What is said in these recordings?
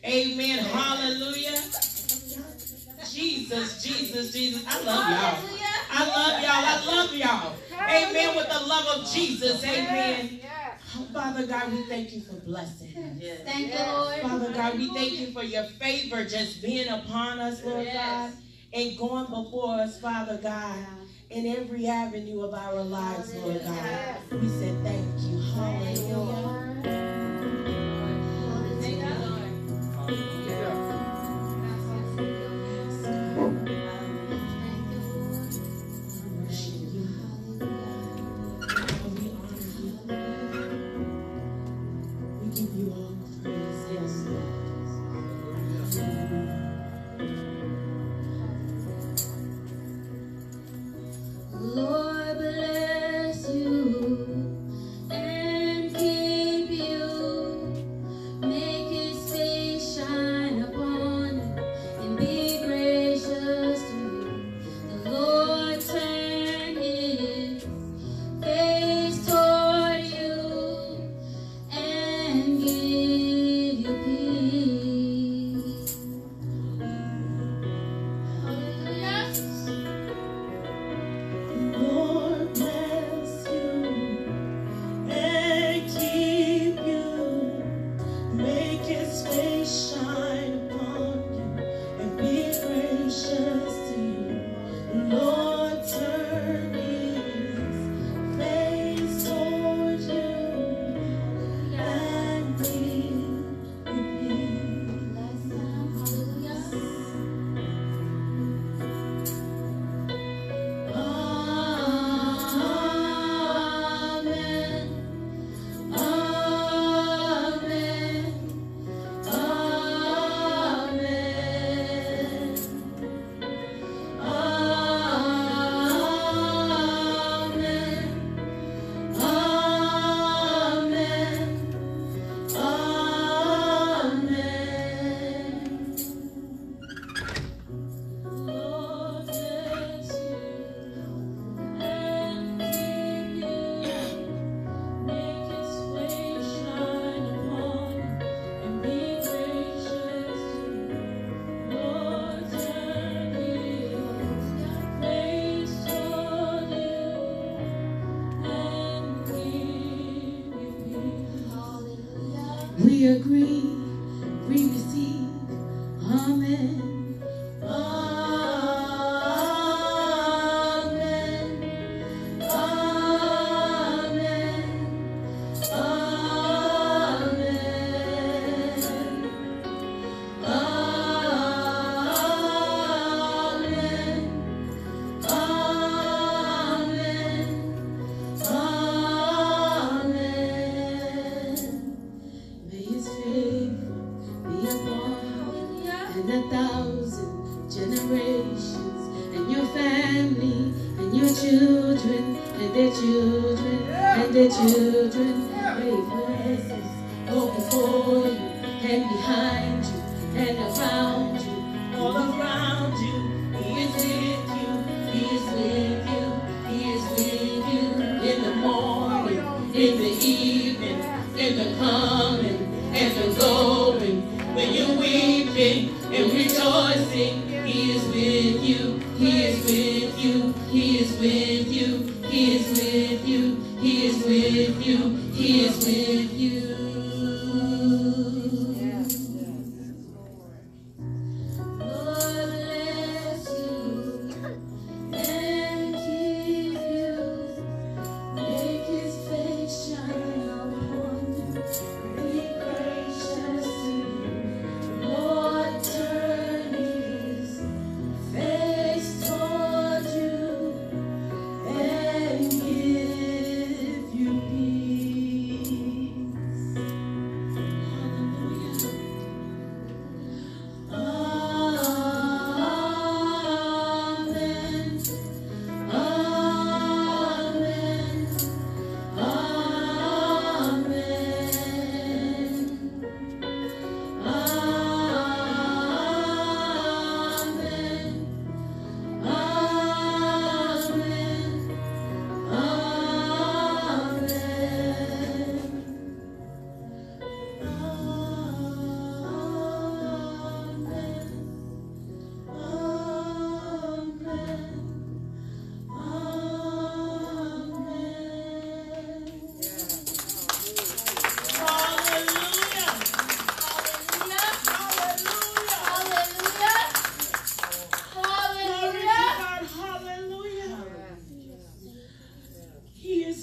Amen. Hallelujah. Jesus, Jesus, Jesus. I love y'all. I love y'all. I love y'all. Amen. With the love of Jesus. Amen. Oh, Father God, we thank you for blessing us. Thank you, Lord. Father God, we thank you for your favor just being upon us, Lord God, and going before us, Father God, in every avenue of our lives, Lord God. We said thank you. Hallelujah. Lord bless you and keep you. Make his face shine upon you and be gracious to you. The Lord turn his face toward you and give you peace. Hallelujah. Lord bless you and keep you. Make his face shine upon you and be gracious to you. Lord turn his face toward you and give you Amen. Amen. Amen. We agree, we receive. Amen. Amen. Amen. Amen. Amen. Amen. May his favor be upon you and 1,000 generations, and your family, and your children, and their children, and their children. May blessings go before you, and behind you, and around you, all around you. He is with you, he is with you, he is with you in the morning, in the evening, in the coming and the going. When you're weeping and rejoicing, he is with you, he is with you, he is with you, he is with you, he is with you, he is with you. Lord bless you and keep you. Make his face shine upon you. Be gracious to you. Lord turn his face toward you and give you peace.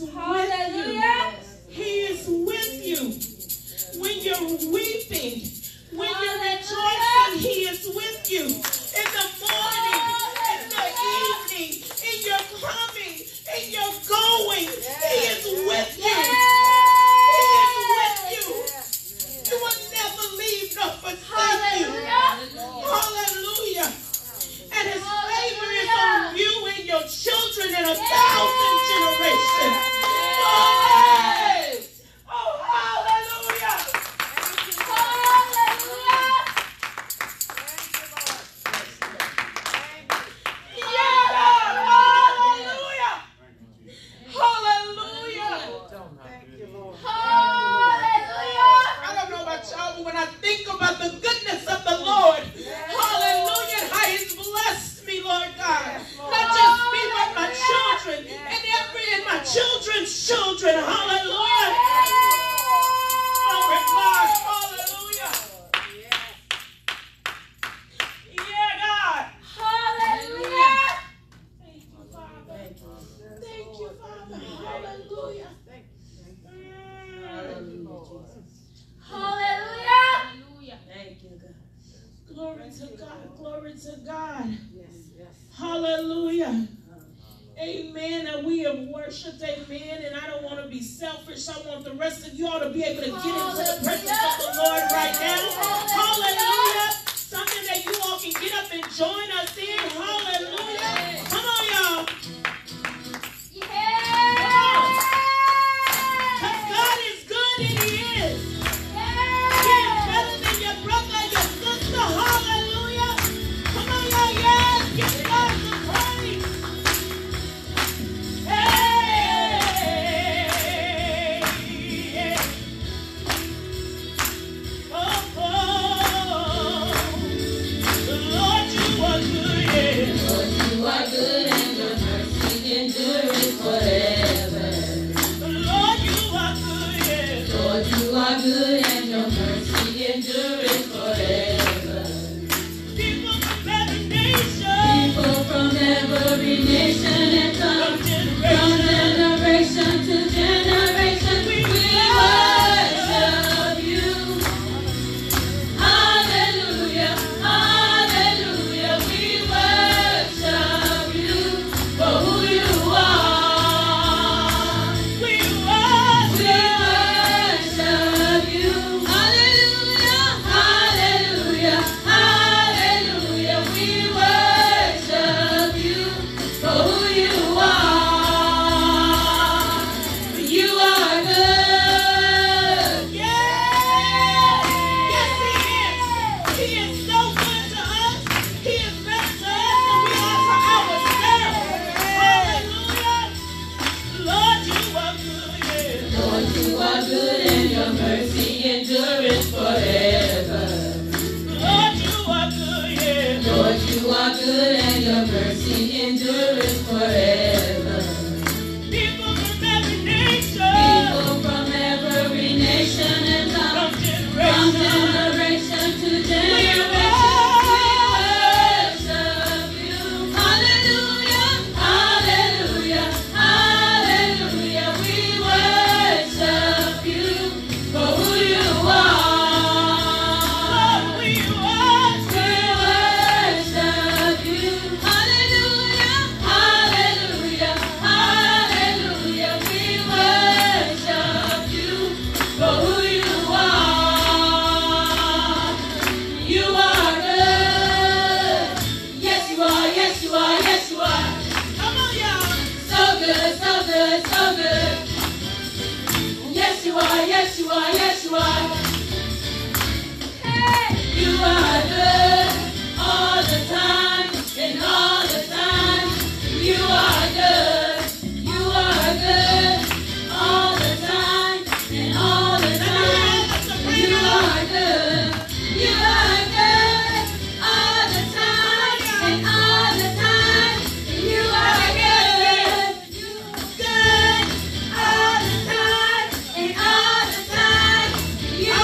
is with you. He is with you. When you're weeping, when you're rejoicing, He is with you. In the morning, in the evening, in your coming, in your going, He is with you. He is with you. He will never leave nor forsake you. Hallelujah. And His favor is on you and your children in 1,000 generations. Glory! Oh, hallelujah! When I think about the goodness of the Lord, hallelujah, how He's blessed me, Lord God. Not just me, but my children and my children's children, hallelujah. Glory, God, hallelujah. Yeah, God. Hallelujah. Thank you, Father. Thank you, Father. Hallelujah. Hallelujah. Thank you, God. Glory to God. Glory to God. Yes. Hallelujah. Amen. And we have worshiped. Amen. And I don't want to be selfish. I want the rest of you all to be able to get into the presence of the Lord right now. Hallelujah. Something that you all can get up and join us in. Hallelujah. Come on, y'all. Because God is good and He is. He is better than your brother, your sister. Hallelujah. Come on, y'all. Yes. Give God some praise. Hey. Oh. The Lord, you are good. Yeah. Lord, you are good and your mercy endures forever. Lord, you are good. Yeah. Lord, you are good and your mercy endures forever. People from every nation. People from every nation and tongue. From generation to generation. We worship you. Hallelujah. Hallelujah. We worship you for who you are. We worship you. Hallelujah. Hallelujah. Hallelujah. We worship you for who you are. You are good. Yes. Yes, He is. He is so good to us. He is better to us than we are to ourselves. Hallelujah. Lord, you are good. Yeah. Lord, you are good and your mercy endureth forever. Lord, you are good. Yeah. Lord, you are good and your mercy endureth forever. People from every nation. People from every nation and tongue. From generation to generation. We worship you. Hallelujah. Hallelujah. Hallelujah. We worship you for who you are. Lord, we worship you. Hallelujah. Hallelujah. Hallelujah. We worship you for who you are. You are good. Yes, you are. Yes, you are. Yes, you are. Come on, y'all. So good, so good, so good. Yes, you are. Yes, you are. Yes, you are. Hey, you are good all the time and all the time. You are good. You are good all the time and all the time. You are good. You are good all the time and all the time. You are good. Good all the time and all the time. You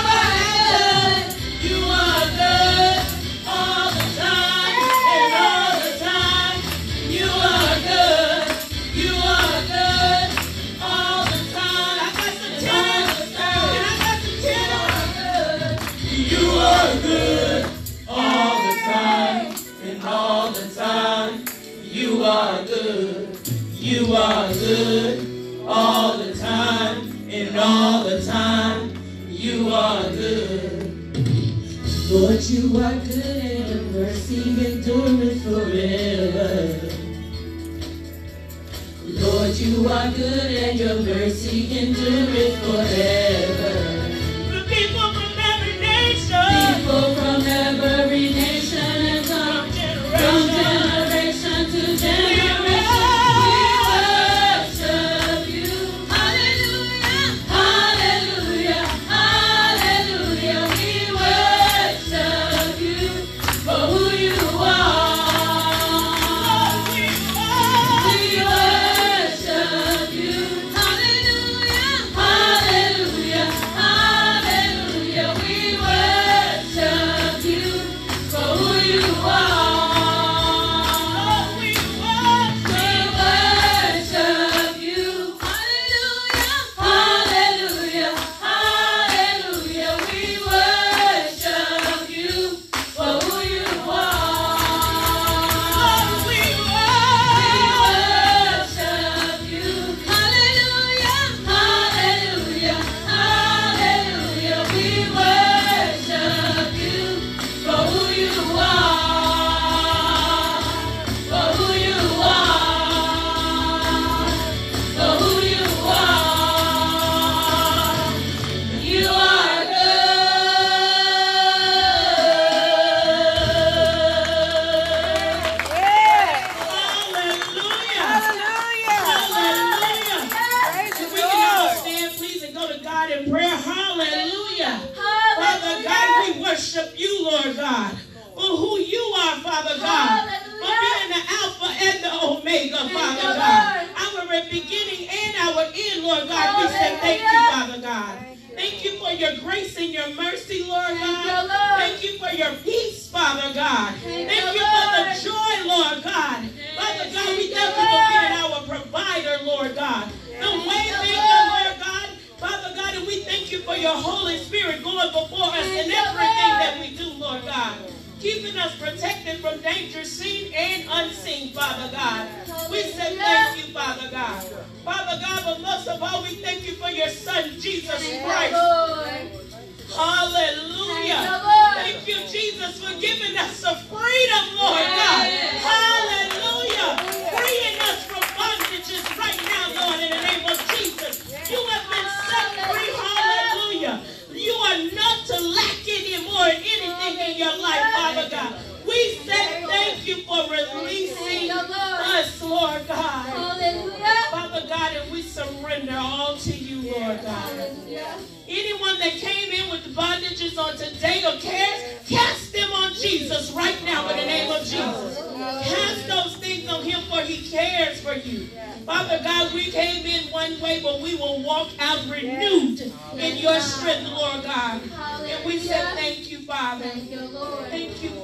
you are good and your mercy endureth forever. Lord, you are good and your mercy endureth forever. People from every nation. People from every nation and from generation to generation.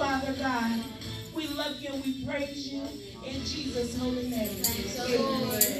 We love you and we praise you in Jesus' holy name. Amen.